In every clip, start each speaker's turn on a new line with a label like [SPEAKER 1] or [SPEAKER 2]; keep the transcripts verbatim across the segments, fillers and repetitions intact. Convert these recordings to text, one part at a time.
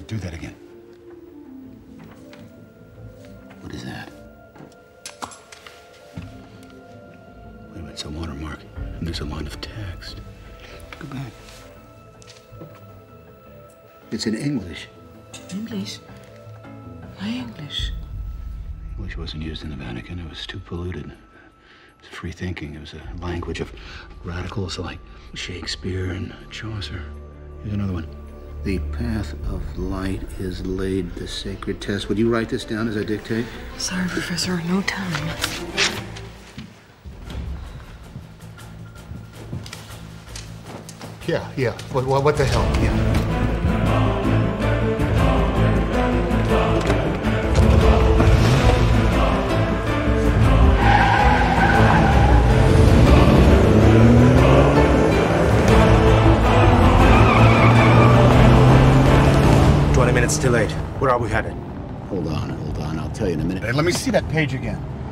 [SPEAKER 1] Do that again.
[SPEAKER 2] What is that?
[SPEAKER 1] Wait a minute, it's a watermark. And there's a line of text. Go back. It's in English.
[SPEAKER 3] English? Why English?
[SPEAKER 1] English wasn't used in the Vatican. It was too polluted. It was free thinking. It was a language of radicals like Shakespeare and Chaucer. Here's another one. The path of light is laid the sacred test. Would you write this down as I dictate?
[SPEAKER 3] Sorry, Professor, no time.
[SPEAKER 1] Yeah, yeah. What, what, what the hell? Yeah.
[SPEAKER 4] twenty minutes delayed. Where are we headed?
[SPEAKER 1] Hold on, hold on. I'll tell you in a minute.
[SPEAKER 5] Hey, let me see that page again.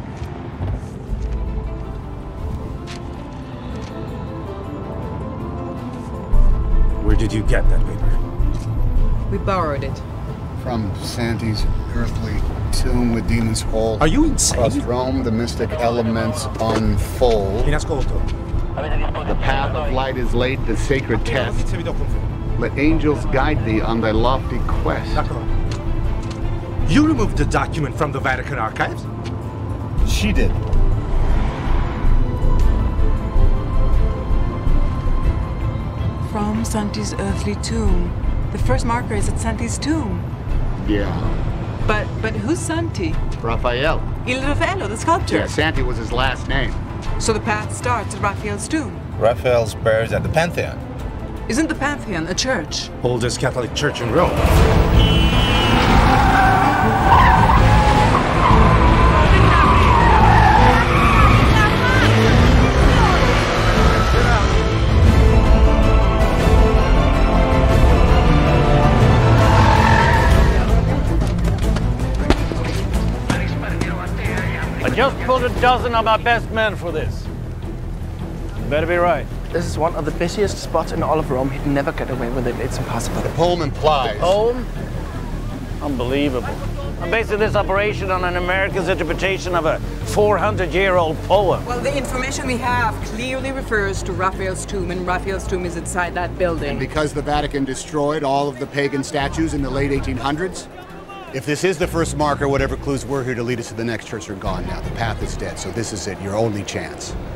[SPEAKER 4] Where did you get that paper?
[SPEAKER 3] We borrowed it.
[SPEAKER 5] From Santi's earthly tomb with Demon's Hole.
[SPEAKER 4] Are you insane?
[SPEAKER 5] Across Rome, the mystic elements unfold.
[SPEAKER 4] In ascolto.
[SPEAKER 5] The path of light is laid the sacred test. Let angels guide thee on thy lofty quest.
[SPEAKER 4] You removed the document from the Vatican archives?
[SPEAKER 5] She did.
[SPEAKER 3] From Santi's earthly tomb. The first marker is at Santi's tomb.
[SPEAKER 5] Yeah.
[SPEAKER 3] But but who's Santi?
[SPEAKER 5] Raphael.
[SPEAKER 3] Il Raffaello, the sculptor.
[SPEAKER 5] Yeah, Santi was his last name.
[SPEAKER 3] So the path starts at Raphael's tomb.
[SPEAKER 6] Raphael's buried at the Pantheon.
[SPEAKER 3] Isn't the Pantheon a church?
[SPEAKER 4] Oldest Catholic church in Rome.
[SPEAKER 7] I just pulled a dozen of my best men for this. You better be right.
[SPEAKER 8] This is one of the busiest spots in all of Rome. He'd never get away with it. It's impossible.
[SPEAKER 5] The poem implies.
[SPEAKER 7] Poem? Unbelievable. I'm basing this operation on an American's interpretation of a four hundred year old poem.
[SPEAKER 3] Well, the information we have clearly refers to Raphael's tomb, and Raphael's tomb is inside that building.
[SPEAKER 5] And because the Vatican destroyed all of the pagan statues in the late eighteen hundreds, if this is the first marker, whatever clues were here to lead us to the next church are gone now. The path is dead, so this is it, your only chance.